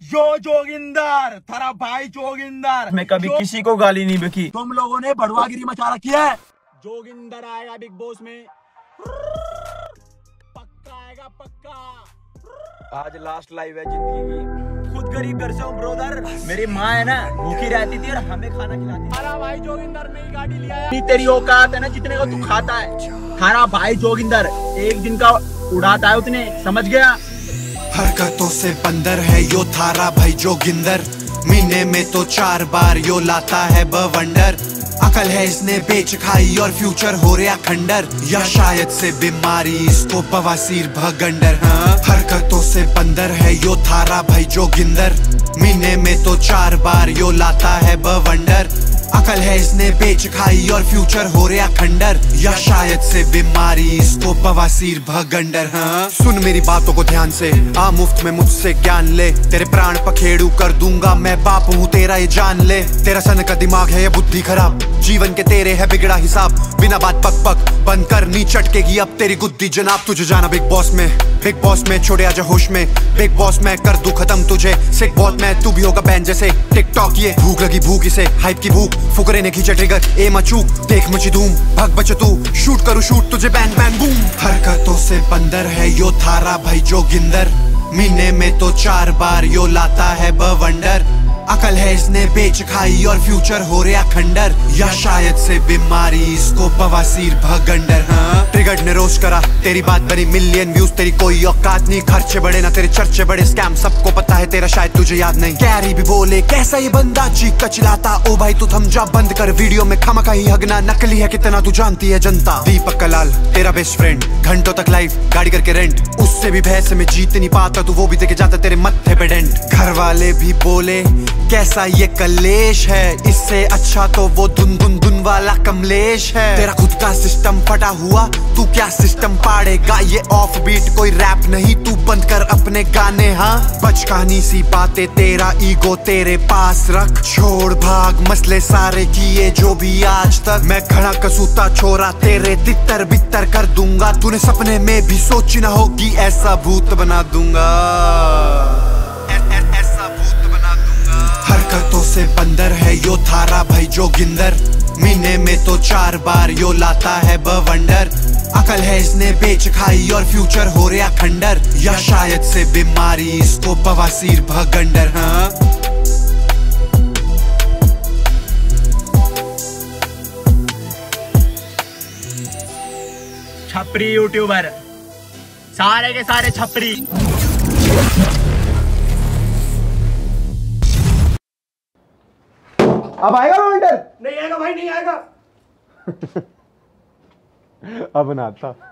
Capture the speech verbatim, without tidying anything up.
यो जोगिंदर, थारा भाई जोगिंदर। मैं कभी किसी को गाली नहीं बकी। तुम लोगों ने बड़वागिरी मचा रखी है। जोगिंदर आएगा बिग बॉस में, पक्का आएगा पक्का। आज लास्ट लाइव है जिंदगी की। खुद गरीब घर से हूँ ब्रोदर। मेरी माँ है ना भूखी रहती थी और हमें खाना खिलाती। थारा भाई जोगिंदर नई गाड़ी लिया है। तेरी औकात है ना जितने को तू खाता है। थारा भाई जोगिंदर एक दिन का उड़ाता है उतने, समझ गया। हरकतों से बंदर है यो थारा भाई जोगिंदर। महीने में तो चार बार यो लाता है बवंडर। अकल है इसने बेच खाई और फ्यूचर हो रहा खंडर, या शायद से बीमारी इसको बवासीर भगंडर। हाँ, हरकतों से बंदर है यो थारा भाई जोगिंदर। महीने में तो चार बार यो लाता है बवंडर। अकल है इसने बेच खाई और फ्यूचर हो रहा खंडर, या शायद से बीमारी इसको बवासीर भगंडर। हाँ, सुन मेरी बातों को ध्यान से, आ मुफ्त में मुझसे ज्ञान ले। तेरे प्राण पखेड़ू कर दूंगा मैं, बाप हूँ तेरा ये जान ले। तेरा सन का दिमाग है ये बुद्धि खराब, जीवन के तेरे है बिगड़ा हिसाब। बिना बात पक पक बंद कर, नी चटकेगी अब तेरी गुद्दी जनाब। तुझे जाना बिग बॉस में, बिग बॉस में छोड़े आजा होश में। बिग बॉस में कर दूं खत्म तुझे, सिक बहुत मैं तू भी होगा बैन जैसे टिकटॉक। ये भूख लगी भूख इसे हाइप की भूख, फुकरे ने खींचा ट्रिगर ए मचू। देख मची धूम भग बच तू, शूट करूँ शूट तुझे बैंग बैंग बूम। हरकतों से बंदर है यो थारा भाई जोगिंदर। महीने में तो चार बार यो लाता है बवंडर। अकल है इसने बेच खाई और फ्यूचर हो रहा खंडर, या शायद से बीमारी इसको बवासीर भगंडर। हाँ, ट्रिगर्ड ने रोस्ट करा तेरी बात बनी मिलियन व्यूज। तेरी कोई औकात नहीं, खर्चे बड़े ना तेरे चर्चे बड़े। स्कैम सबको पता है तेरा शायद तुझे याद नहीं। कैरी भी बोले कैसा ये बंदा चीख का चिल्लाता। ओ भाई तू थम जा बंद कर, वीडियो में खामखा ही हगना। नकली है कितना तू जानती है जनता। दीपक कलाल तेरा बेस्ट फ्रेंड, घंटों तक लाइव गाड़ी करके रेंट। उससे भी भैंस में जीत नहीं पाता तू, वो भी देके जाता तेरे मत्थे पे डेंट। घर वाले भी बोले कैसा ये कलेश है, इससे अच्छा तो वो धुन धुन धुन वाला कमलेश है। तेरा खुद का सिस्टम फटा हुआ, तू क्या सिस्टम पाड़ेगा। ये ऑफ बीट कोई रैप नहीं, तू बंद कर अपने गाने। हाँ, बचकानी सी बातें, तेरा ईगो तेरे पास रख। छोड़ भाग मसले सारे किए जो भी आज तक। मैं खड़ा कसूता छोरा तेरे तितर बितर कर दूंगा। तूने सपने में भी सोची ना होगी, ऐसा भूत बना दूंगा। हरकतों से बंदर है यो थारा भाई जोगिंदर। महीने में तो चार बार यो लाता है बवंडर। अकल है इसने बेच खाई और फ्यूचर हो रहा खंडर, या शायद से बीमारी इसको बवासीर भगंडर। हाँ, छपरी यूट्यूबर, सारे के सारे छपरी। अब आएगा विंटर? नहीं आएगा भाई, नहीं आएगा। अब ना आता।